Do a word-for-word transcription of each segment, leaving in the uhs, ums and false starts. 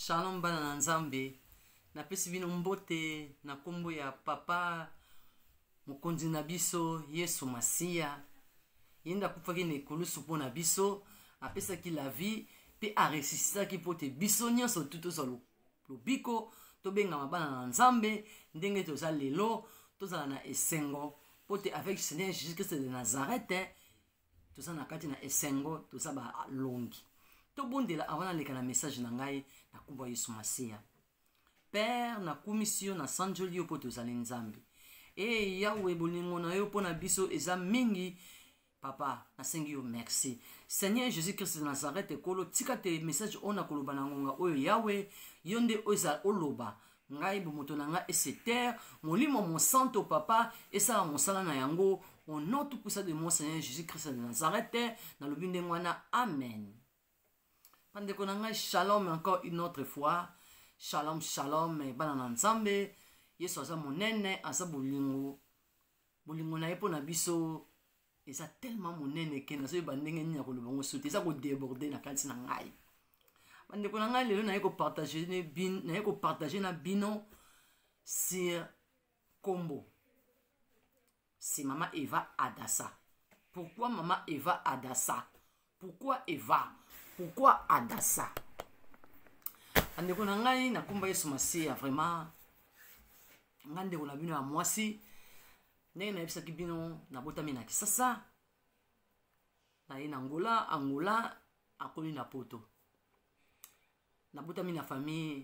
Shalom bana na nzambe. Na pesi bino mbote na kombo ya papa mokonzi na biso Yesu Masiya. Yenda kufaki ne kulusu po na biso, apesaki la vie pe a ressuscitaki po te biso nyonso tuto so lobiko to benga mabana na nzambe ndenge toza lelo tozala na esengo po te avec Seigneur Jésus Christ de Nazareth toza na kati na esengo toza ba longi. To bondela avant leka na message na ngai na kumba Yesu Masiya. Père na kumisio na sanjoli yo po tozali nzambe. E Yahweh bolingo na yo po na biso eza mingi. Papa, nasengi yo merci. Seigneur Jésus Christ de Nazareth kolo tika te message ona koloba na ngonga oyo Yahweh yonde oza oloba. Ngai bo moto na nga eseter, molimo mon santo papa esa mon sala na yango au nom tout puissant de mon Seigneur Jésus Christ de Nazareth na lobinde ngwana amen. Pandeko na ngai shalom encore une autre fois. Shalom shalom bana na nzambe. Yesu aza monene aza bolingo. Bolingo na yepo na biso eza tellement monene ke na so bandenge nya ko lobongo sote eza ko déborder na kati na ngai. Bandeko na ngai lelo na yeko partager ne bin na yeko partager na bino sur Kombo. C'est maman Eva Adassa. Pourquoi maman Eva Adassa? Pourquoi Eva? Pourquoi Adassa? Andeko na ngai na kumba Yesu Masiya vraiment ngande ko na bino ya mwasi ndenge na yebisa ki bino na botami na Kisasa na ye na Angola Angola akoli na poto na botami na famille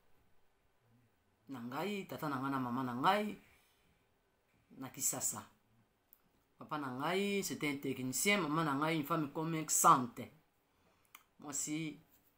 na ngai tata na ngai na mama na ngai na Kisasa. Papa na ngai c'était un technicien, maman na ngai une femme commerçante. Moi aussi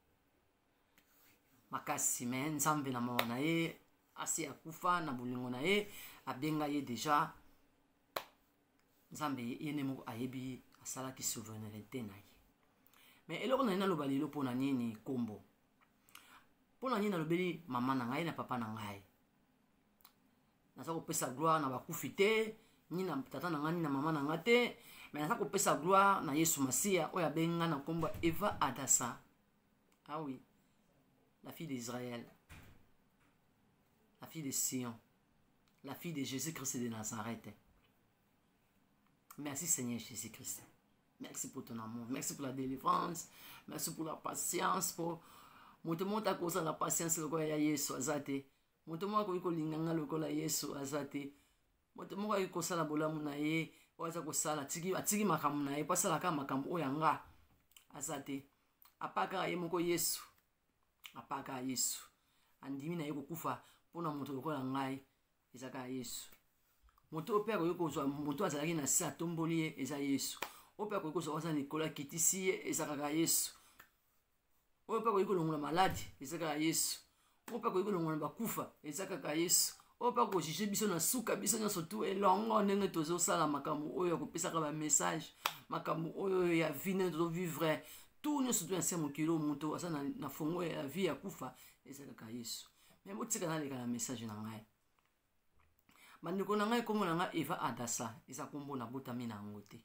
makasi mais nzambe na mwana na ye asi akufa na bolingo na ye abenga ye déjà nzambe ye ne moko ayebi asala ki souveraineté na ye. Mais eloko na ina loba lelo pona nini Kombo pona nini na lobeli mama na ngai na papa na ngai nasa kopesa gloire na bakufi te ni na tata na ngai na mama na ngai te mais nasa kopesa gloire na Yesu Masiya oyo abenga na kombo Eva Adassa. Ah oui, la fille d'Israël, la fille de Sion, la fille de Jésus-Christ de Nazareth. Merci Seigneur Jésus-Christ. Merci pour ton amour. Merci pour la délivrance. Merci pour la patience. Pour montrer ta cause la patience le koya Yesu azate. Montrer ko ko linganga le kola Yesu azate. Montrer ko sala bolamu na ye, waza ko sala tiki atiki makamu na ye, pasala ka makamu oyanga azate. Apaka ye moko Yesu. Apaka Yesu. Andimi na ye kokufa pona moto lokola ngai ezaka Yesu. Moto opea ko yoko moto azalaki na sa tomboli eza Yesu. Opea ko yoko so wasa Nicolas kitisi ezaka Yesu. Opea ko yoko longola maladi ezaka Yesu. Opea ko yoko longola bakufa ezaka Yesu. Opea ko jije biso na suka biso nyonso tu elongo ndenge tozo sala makamu oyo ko pesa ka ba message makamu oyo ya vie to vivre tout nyonso tu ense mokilo moto asa na, na fongo ya vie ya kufa ezaka Yesu. Mais botika na leka na message na ngai. Bandeko na ngai kombo na ngai Eva Adassa eza kombo na botami na ngote.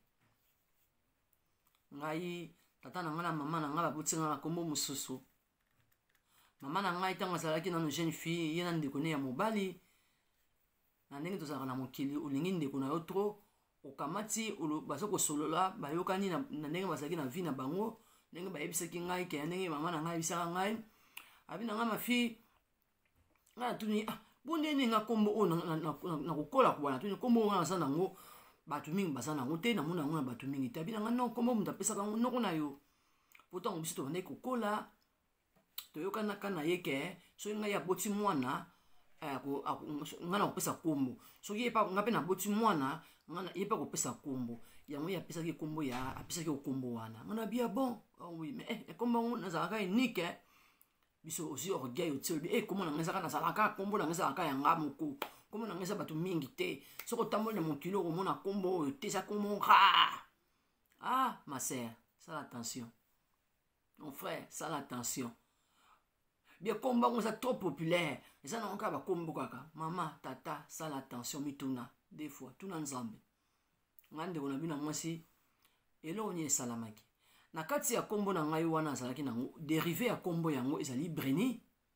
Ngai tata na ngai na mama na ngai babotinga na kombo mususu. Mama na ngai tanga azalaki na jeune fille ye na ndeko ne ya mobali. Na ndenge tozalaka na mokili olingi ndeko na yo tro okamati baso kosolola bayokani na ndenge bazalaki na vie na bango ndenge bayebisaki ngai ke ndenge mama na ngai bisaka ngai abi na ngai ma fille nga tuni ah bonene nga kombo o na na kokola kwa na tuni kombo nga sana ngo batu mingi basana ngo te na mona ngo na batu mingi tabi nga no kombo muta pesa ka ngo na yo pourtant biso to ndeko kokola to yokana kana yeke so nga ya boti mwana ako nga na kopesa kombo so ye pa nga pe na boti mwana nga na ye pa kopesa kombo yango ya pesa ki kombo ya apesa ki kombo wana nga na bia bon. Oh oui mais eh kombo na zaka unique biso aussi orgueil otio eh comment na ngeza kana salaka kombo na ngeza ka yanga moko comment na ngeza batu mingi te soko tambola mon kilo ko mona kombo te sa kombo ha ah ma sœur ça attention mon frère ça attention bien kombo on ça trop populaire ça na onka ba kombo kaka mama tata ça attention mituna des fois tuna nzambe ngande ona bina mwasi elo ni salamaki na kati ya kombo na ngai wana azalaki nango dérivé ya kombo yango ezali Breni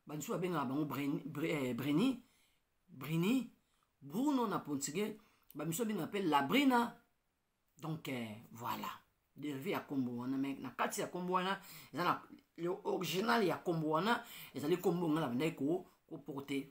bamisu babengaka bango Brini, Brini, Bruno na portugais, bamisu babengaka pe Labrina. Donc eh, voilà, dérivé ya kombo wana, mais na kati ya kombo wana, ezana le original ya kombo wana, ezali kombo ngala bandai ko ko porter.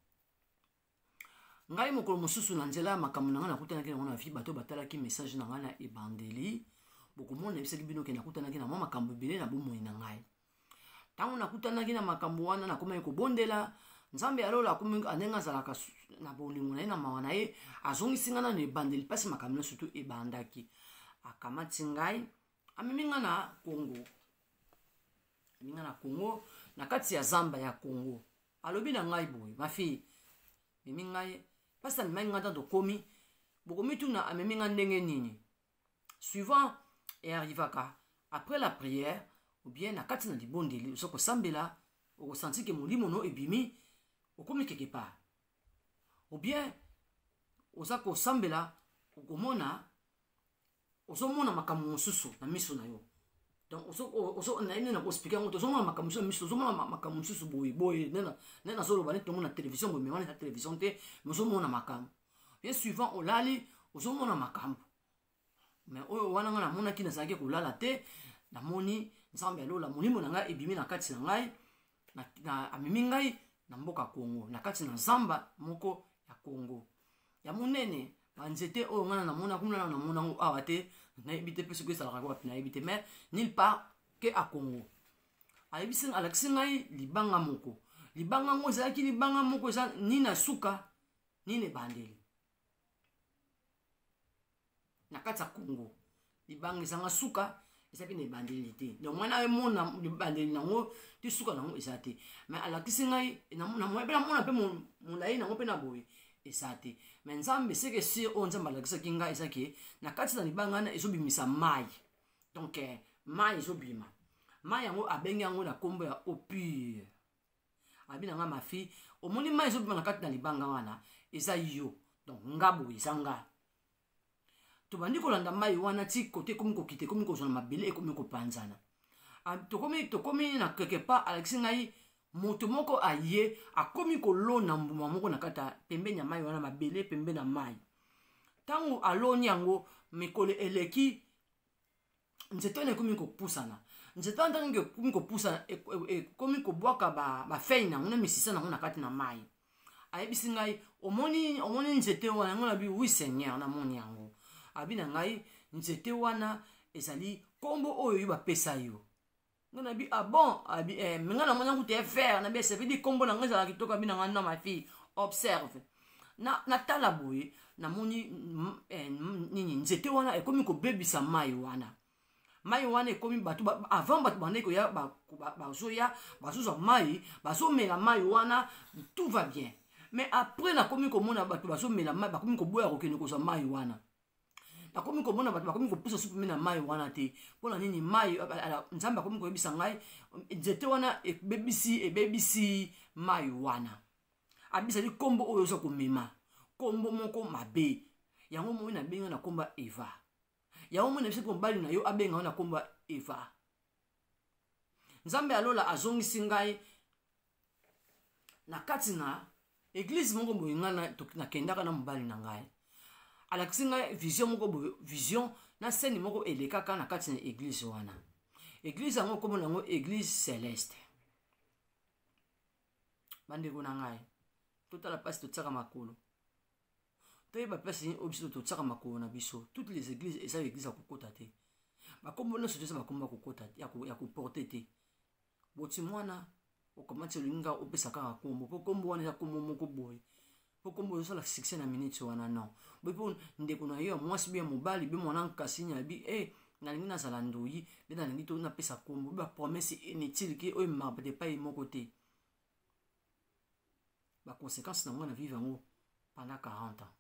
Ngai mokolo mosusu na nzela makambo na nga nakutanaki na ngana vi bato batalaki message na nga na ebandeli. Bokomona ebisaki bino ke nakutanaki na mwa makambo ebele na bomoi na ngai. Tango nakutanaki na makambo wana nakomaki kobondela, Nzambe alola akomi andenga azalaka na bolingo na ye na mawa na ye, azongisi nga na ebandeli pasi makambo nyonso tu ebandaki. Akamati ngai amemi nga na Congo. Amemi nga na Congo na kati ya zamba ya Congo. Alobi na ngai boye, ma fille, amemi ngai pasi amemi nga tanto komi, bokomi tuna amemi nga ndenge nini. Suivant et arrivaka après la prière ou bien na kati na libondeli osoko sambela okosenti ke molimo no ebimi okomi quelque part. Ou bien osako sambela okomona osomona makambo mosusu na miso na yo. Donc oso oso na ine na ko expliquer ngo osomona makambo mosusu miso osomona makambo mosusu boye boye nena nena solo ba neto na télévision boye mais na télévision te osomona makambo. Bien suivant olali osomona makambo. Mais oyo wana nga namona ki nazalaki kolala te, namoni Nzambe alola molimo na ngai ebimi na kati na ngai na amemi ngai na mboka Congo, na kati na zamba moko ya Congo. Ya monene banzete oyo nga namona kuna na namona ngo awa te, na ebite pe soki esalaka kwa na ebite mais nulle part ke a Congo. Ayebisi alakisi ngai libanga moko. Libanga ngo ezalaki libanga moko eza ni na suka ni na bandeli. Na kati ya Congo libanga ezanga suka esapi na bandeli te. Donc mwana e mona bandeli nango ti suka nango esate. Mais alakisi ngai na mona pe na mona pe molai nango pe na boye esate. Mais Nzambe seke si o Nzambe alakisa ki ngai esaki na kati na libanga na ezobimisa mai. Donc eh, mai ezobima. Mai yango abengi yango na kombo ya eau pure. Abi na nga ma fille, omoni mai ezobima na kati na libanga wana eza yo. Donc ngabo ezanga. Tobandi kolanda mai wana ti kote komi kokite komi kozona mabele ekomi kopanzana. Tokomi tokomi na quelque part alakisi ngai moto moko aye akomi kolona mbuma moko na kata pembeni ya mai wana mabele pembeni na mai. Tango aloni yango mikolo eleki nzeto ne komi kopusana. Nzeto ntango komi kopusana ekomi kobwaka ba ba fei na ngona misisa na ngona kati na mai. Ayebisi ngai omoni omoni nzete wana ngona bi oui seigneur na moni yango. Abi na ngai nzete wana ezali kombo oyo yo bapesa yo. Ngana bi ah bon abi eh menga na mona kuté faire na bi ça veut dire kombo na ngai ezala kitoka bi na ngana ma fille observe. Na na tala boye na moni eh nini nzete wana ekomi ko bebisa mai wana. Mai wana ekomi batu avant batu bande ko ya ba ba zoya bazuza mai bazo mela mai wana tout va bien. Mais après na komi ko mona batu bazo mela mai bakomi ko boya ko kene ko za mai wana. Bakomi ko mona batu bakomi ko pusa supu mena mai wana te. Pona nini mai Nzambe bakomi ko yebisa ngai nzete wana e bebisi e bebisi mai wana. Abisa li kombo oyo zo ko mema. Kombo moko mabe. Yango mo na benga na komba Eva. Yango mo na bisi ko bali na yo abenga na komba Eva. Nzambe alola azongisi ngai na kati na église moko boye ngana na kendaka na mobali na ngai. Alakisi ngai vision moko boye vision na scène moko elekaka na kati na église wana. Église yango kombo nango église céleste. Bandeko na ngai totala pasi totsaka makolo. Toyeba pasi obiso totsaka makolo na biso. Toutes les églises eza église ya kokota te. Bakombo na soto eza bakomba kokota ya ko ya koporter te. Boti mwana okomati linga opesa kaka kombo. Po kombo wana ya kombo moko boye. Po kombo zo la succès na minute wana non. Bopo ndeko na yo mwasi bien mobali be mwana nkasinya bi eh na lingi na zala ndoyi be na lingi to na pesa kombo ba promesse inutile ki oyo mabate pa yi moko te. Ba conséquence na mwana vivre ngo pendant quarante ans.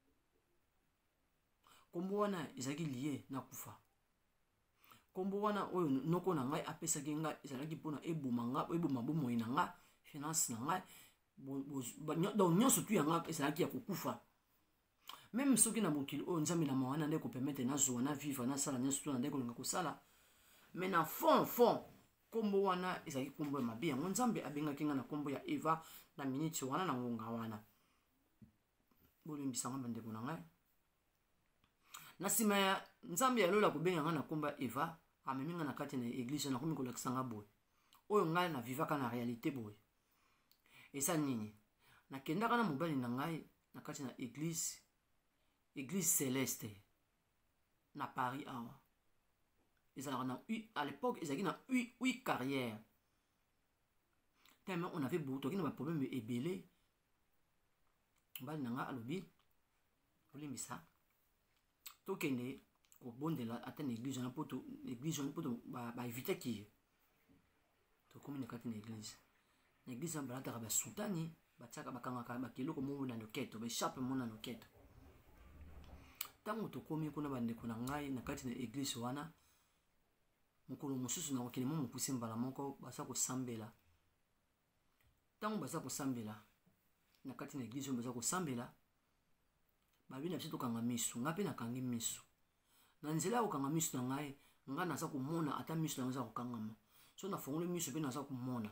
Kombo wana ezaki lié na kufa. Kombo wana oyo noko na ngai apesa ki ngai ezalaki pona eboma nga eboma bomo ina nga finance na ngai donc nyonso tu yanga ezalaki ya kokufa. Même soki na mokili oyo Nzambe na mawana nde ko permettre na zo na vivre na sala nyonso tu na nde ko linga ko sala. Mais na fond fond kombo wana ezali kombo ya mabe yango nzambe abengaki nga na kombo ya Eva na miniti wana na ngonga wana. Bolimbisa nga bandeko na ngai. Na nsima ya nzambe yalola kobenga nga na kombo ya Eva, amemi nga na kati na eglise nakomi kolakisa nga boye oyo ngai na vivaka na réalité boye. Esa nini? Nakendaka na mobali na ngai na kati na église, église céleste na Paris awa. Ezalaka na à l'époque ezalaki na huit carrières. Tellement on avait beaucoup de problèmes ebele. Mobali na ngai alobi olimbisa tokende kobondela ata na église na poto église na poto ba ba éviter ki to komi na kati na église. Na église na balata ba sultani bataka bakanga ba kiloko mo na loketo ba échappe mo na loketo. Tango to komi kuna bandeko na ngai na kati na église wana mokolo mosusu na kokele mo mopuse mbala moko basa kosambela. Tango basa kosambela na kati na église basa kosambela babi na biso tokanga misu nga pe nakangi misu. Na nzela ya kokanga misu na ngai nga naza komona ata misu na ngai za kokangama. So na fongole misu pe naza komona.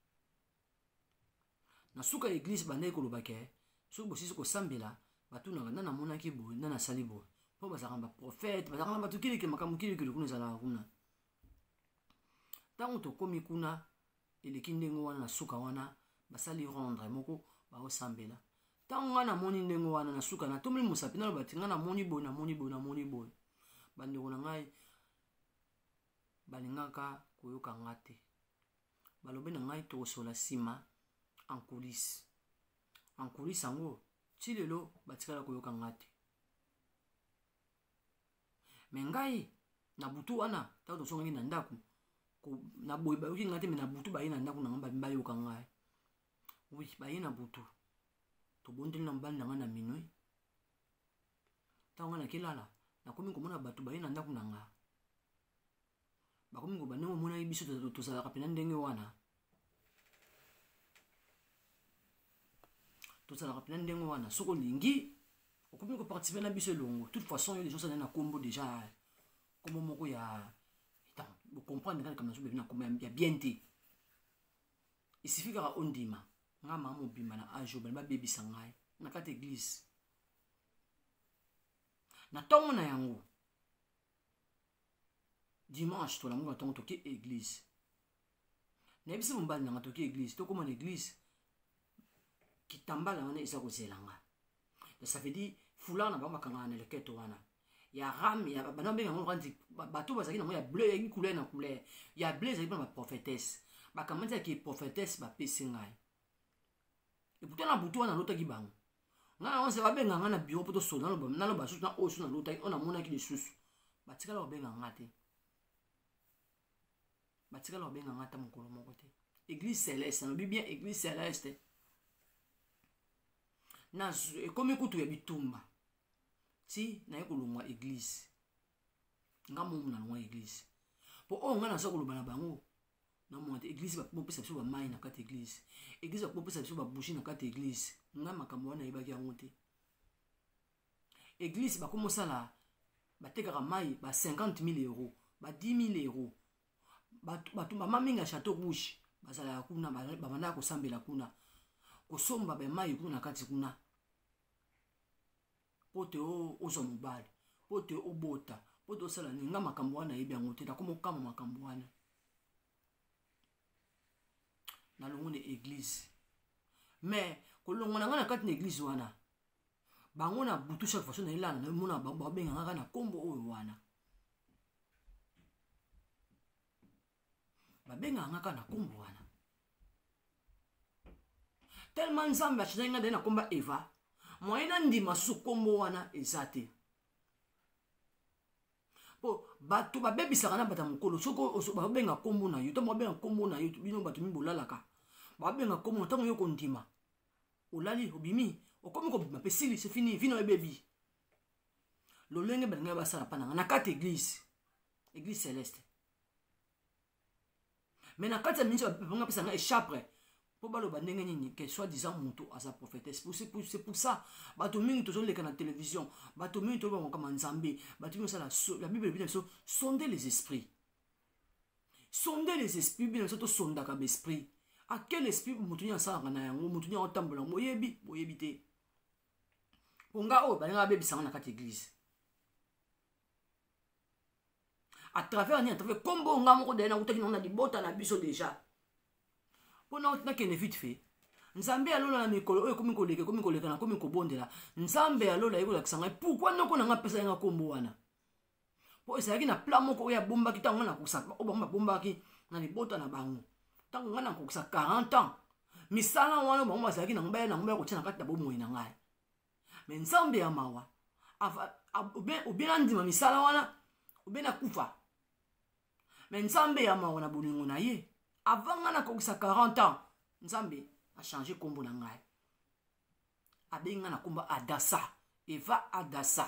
Na suka église bandai koloba ke so bosisi kosambela batuna na namonaki boye na nasali boye. Po bazaka ba prophète bazaka ba tukili ke makamu kili kili kuna zala kuna. Tango to komi kuna eleki ndenge wana na suka wana basali rendre moko ba osambela. Tango nga na moni ndenge wana na suka na tomeli musapi na lobati nga na moni boye na moni boye na moni boye. Bandeko na ngai balingaka koyoka nga te. Balobi na ngai tokosola sima en coulisses. En coulisses yango ti lelo batikala koyoka nga te. Me ngai na butu wana tango tosongaki na ndako na boye bayoki nga te me na butu baye na ndako na nga bayoka ngai. Oui, baye na butu. Tobondeli na mbali na nga na minui. Tango nga nakilala nakomi komona bato baye na ndako na nga. Bakomi koba ndenge omona biso tozalaka pena ndenge wana. Tozalaka pena ndenge wana. Soko olingi okomi koparticiper na biso elongo. Toute façon yo les gens ça na kombo déjà kombo moko ya vous comprenez quand comme ça na kombo ya bien te. Il suffit kaka ondima nga mama mobimba na ajo ba bebisa ngai na kati église. Na tongo na yango dimanche to la munga tongo toke église. Na bisi mbali na toke église to koma na église kitambala wana isa kozelanga. Ça veut dire foulard na ba makanga na leketo wana. Ya ram ya bana benga ngo kandi bato bazaki na mo ya bleu ya couleur na couleur. Ya bleu za ba prophétesse. Ba kamati ki prophétesse ba pesi ngai. Et pourtant na butu wana lota ki bango. Nga on se va benga nga na bureau poto so na lo na lo basu na osu na lota on a mona ki de susu. Batika lo benga nga te. Batika lo benga nga ta mokolo moko te. Église céleste, na bien église céleste. Na comme kutu ya bitumba. Si na yekolongwa église. Nga mo na longwa église. Po o nga na so koloba na bango. Na mo église ba popesa biso ba mai na kati église. Église ba popesa biso ba bougie na kati église. Nga makambo wana yebaki yango te. Église ba komosala ba tekaka mai ba cinquante mille euros, ba dix mille euros. Ba ba tumba maminga château rouge. Bazala kuna ba banda ko sambela kuna. Ko somba ba mai kuna kati kuna. Pote o ozo mobali, pote o bota, pote o sala ninga makambo wana yebi yango te, na komo kama makambo wana. Na longo ne église. Mais kolongo na nga na kati na église wana. Bango na butu chaque fois na ilana na mona ba benga nga na kombo oyo wana. Ba benga nga na kombo wana. Tellement nzambe achinga na komba Eva. Moyena ndima su kombo wana ezate. Po bato ba bebisaka na bata mokolo soko ba benga kombo na yo to ba benga kombo na yo bino bato mibolalaka. Ba benga kombo tango yo kondima. Olali obimi okomi ko bima pesili c'est fini vino e bebi. Lolenge benga ba sala pana na kati église. Église céleste. Mais na kati ya minisa ba pesa na échappe. Po baloba ndenge nini que soit disant moto à sa prophétesse pour c'est pour c'est pour ça bato mingi tozo leka na télévision bato mingi tozo comme nzambe bato mingi ça la la Bible dit so sonder les esprits Sonder les esprits, bien sûr, sonda comme esprit. À quel esprit vous m'oubliez ça, vous m'oubliez en temps blanc, moyebi, moyebité. Ponga o, balinga bébé ça, on a quatre églises. À travers, à travers, combo, on a mon dernier, on a dit, bota na biso déjà. Pour on a qu'une vite fait. Nzambe alola na mikolo oyo komi koleka komi koleka na komi kobondela. Nzambe alola yeko la kisanga. Pourquoi noko na nga pesa nga kombo wana? Po ezalaki na plan moko oya bomba ki tango na kokisa o bomba bomba ki na libota na bango. Tango nga na kokisa quarante ans. Misala wana bango bazalaki na ngba na ngba ko tina kati na bomoi na ngai. Mais nzambe ya mawa. Ava obena ndima misala wana obena kufa. Mais nzambe ya mawa na bolingo na ye. Avant nga na kokisa quarante ans. Nzambe a changé kombo na ngai. Abenga na komba Adassa. Eva Adassa.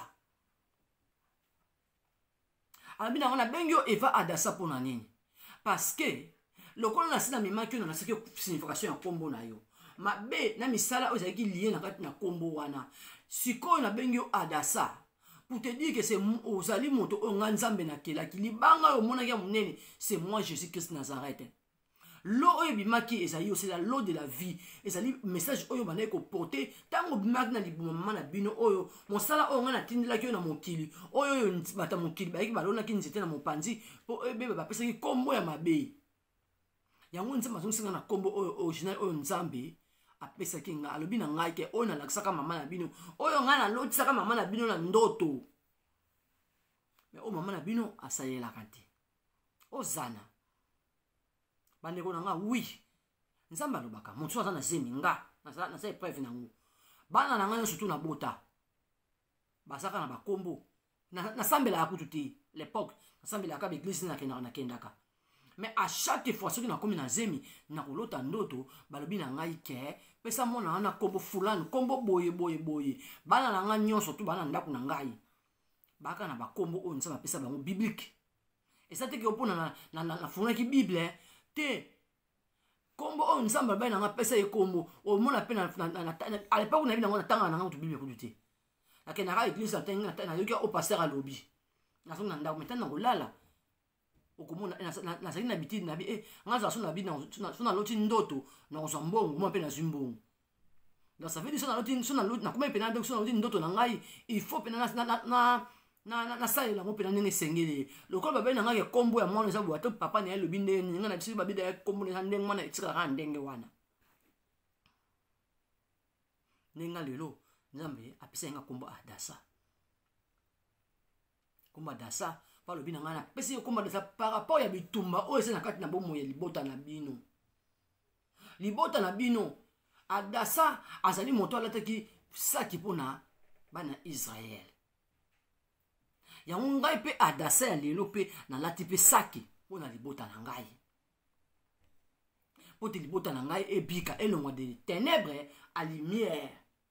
Abina on a bengyo Eva Adassa pour na nini. Parce que le kolo na sina mimaki na nasaki signification ya kombo na yo. Ma be na misala ozaki lié na kati na kombo wana. Siko na bengyo Adassa. Pour te dire que c'est ozali moto o nga nzambe na kelaki libanga yo mona ya munene, c'est moi Jésus-Christ Nazareth. L'eau est bimaki ezali c'est la l'eau de la vie. Ezali message oyo banaye ko porter tango bimaki na libuma na bino oyo mosala oyo ngana tindela ki na mokili oyo bata mokili ba balona ki nzete na mopanzi po ebe ba pesa ki kombo ya mabe. Yango nzamba zonsinga na kombo oyo original oyo nzambe apesa ki nga alobi na ngai ke oyo na lakisaka mama na bino oyo ngana lotisaka mama na bino na ndoto. Mais o mama na bino asalela kati. Ozana bandeko na nga oui nzamba lobaka moto aza na zemi nga na sa épreuve nango bana na nga surtout na bota basaka na bakombo na sambela ya kutu te l'époque na sambela ka l'église na kenda na kendaka mais à chaque fois soki na komi na zemi na kolota ndoto balobi na ngai ke pesa mona na kombo fulani kombo boye boye boye bana na nga nyonso tu bana ndako na ngai baka na bakombo oyo nzamba pesa bango biblique et ça te ke opona na na na funa ki bible te kombo o nzamba ba na nga pesa e kombo o mona pe na à l'époque na bina ngona tanga na nga to bible kuduté la kenara église atenga na yoka o pasteur a lobby na songa ndako metana kolala okomona na na sali na bitini na bi eh ngaza so na bi na so na loti ndoto na ozambongo mo pe na zimbongo donc ça veut dire so na loti so na loti na kuma pe na donc so na loti ndoto na ngai il faut pe na na na na na sala mo pe na ndenge sengele lokolo babe na nga ke kombo ya mwana sabu ato papa na lobi ndenge nga na biso babe da kombo na ndenge mwana etika ka ndenge wana nenga lelo nzambe apesa nga kombo Adassa kombo Adassa pa lobi na nga na pesa kombo Adassa par rapport ya bitumba o ese na kati na bomo ya libota na bino libota na bino Adassa azali moto alataki saki pona bana Israël. Yango ngai pe Adassa ya lelo pe na lati pe saki pona libota na ngai. Po te libota na ngai ebika elongwa de ténèbres à lumière.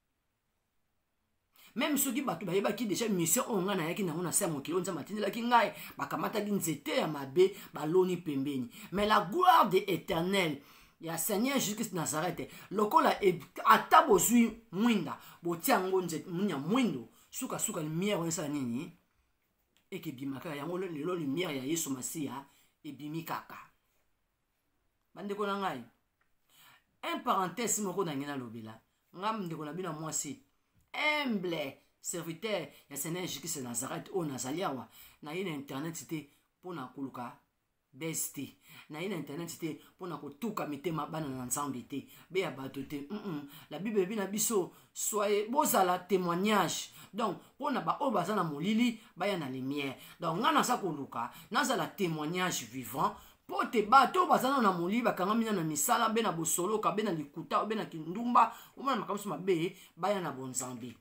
Même ceux qui batu bayeba ki déjà mission on nga na yaki na ngona sa mokilo nza matindela ki ngai bakamata ki nzete ya mabe baloni pembeni. Mais la gloire de l'Éternel ya Seigneur Jésus-Christ Nazareth lokola ata bozui mwinda botiango nzete munya mwindo suka suka lumière on sa nini et que bimaka yango lelo lumière ya Yesu Masia et bimikaka bandeko na ngai un parenthèse moko na ngena lobela ngam ndeko na bina mwasi humble serviteur ya Seigneur Jésus-Christ Nazareth o Nazaliawa na yene internet c'était pour na kuluka besti na yene internet c'était pour na kotuka mitema bana na nzambe te be ya bato te mm la Bible bina biso soyez bozala témoignage donc pour na ba obaza na molili baya na lumière donc ngana sa koluka nazala témoignage vivant pour te bato bazana na molili bakanga mina na misala be na bosolo ka be na likuta be na kindumba omona makamso mabe baya na bonzambe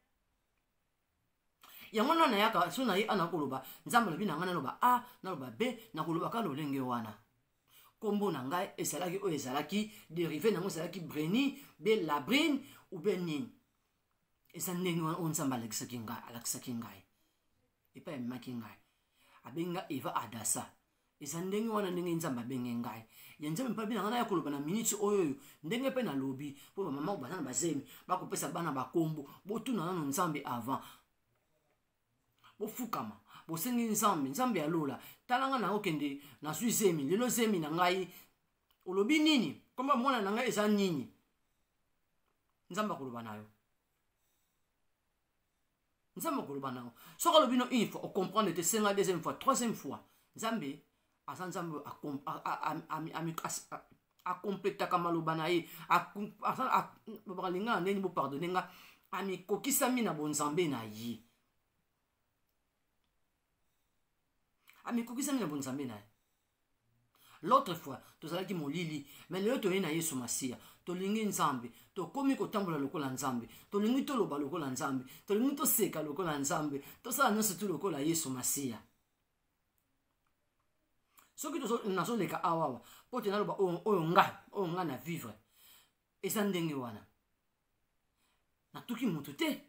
yango na yaka so na ye ana koloba nzambe lobi na ngana loba a na loba b na koloba ka lolenge wana kombo na ngai esalaki o ezalaki dérivé nango ezalaki breni be labrine ou be nini esa ndenge wana on nzambe alakisaki ngai alakisaki ngai epa emaki ngai abenga Eva Adassa esa ndenge wana ndenge nzambe abenge ngai ya nzambe mpa bina ngana ya koloba na minute oyo ndenge pe na lobi po ba mama bana bazemi bakopesa bana bakombo botuna nano nzambe avant bofukama bosengi nzambe nzambe alola talanga na okende na sui zemi lelo zemi na ngai olobi nini komba mwana na ngai eza nini nzambe akoloba nayo nzambe akoloba nayo soki alobi no une fois ocomprendre te senga deuxième fois troisième fois nzambe aza nzambe akompletaka maloba na ye balinga na ndeni bopardone nga amikokisami na bonzambe na ye amikokisami na bonzambe na ye l'autre fois tozalaki molili mais lelo toyei na yesu masiya tolingi nzambe tokomi kotambola lokola nzambe tolingi toloba lokola nzambe tolingi toseka lokola nzambe tosala nyonso tu lokola yesu masiya soki nazoleka awawa mpo te naloba oyo ngai oyo ngai na vivre eza ndenge wana natuki motu te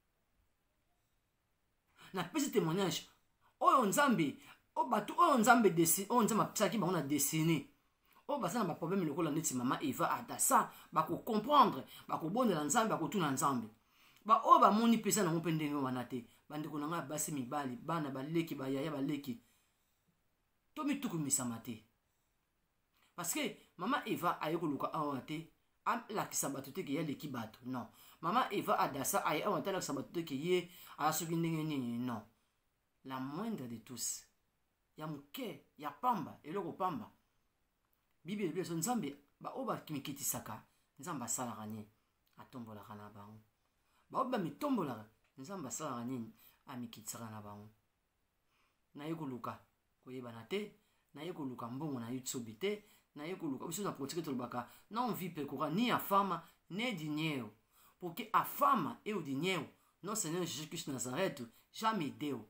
napesi témoignage oyo nzambe bato oyo nzambe oyo nzambe apesaki bango na desine oyo baza na baproblème lokola neti mama eva adasa bakocomprendre bakobondela nzambe bakotuna nzambe baoyo bamoni mpesa nango mpe ndenge wana te bandeko na ngai basi mibali bana baleki bayaya baleki tomitukumisama te parceke mama eva aye koluka awa te alakisa bato te ke ye aleki bato non mama eva adasa aye awa te alakisa bato te ke ye aya soki ndenge nini non la moindre de tous ya moke ya pamba eloko pamba bible elobi so nzambe baoyo bamikitisaka nzambe asalaka nini atombolaka na bango baoyo bamitombolaka nzambe asalaka nini amikitisaka na bango naye koluka koyebana te naye koluka mbongo na yutsobi te naye koluka biso na protike tolobaka não vi percorrer ni a fama nem dinheiro porque a fama e o dinheiro nosso Senhor Jesus Cristo de Nazaré já me deu.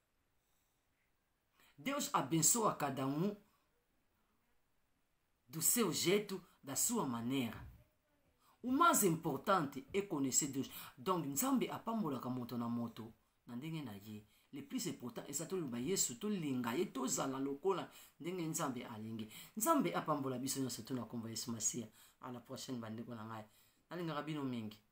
Deus abençoa cada um do seu jeito, da sua maneira. O mais importante é conhecer Deus. Donc, nzambe apambolaka moto na moto na ndenge na ye. Le plus important est ça to luba Yesu to linga ye to zala lokola ndenge nzambe alingi. Nzambe apambola biso nyonso to na komba Yesu Masiya. À la prochaine bandeko na ngai. Nalinga bino mingi.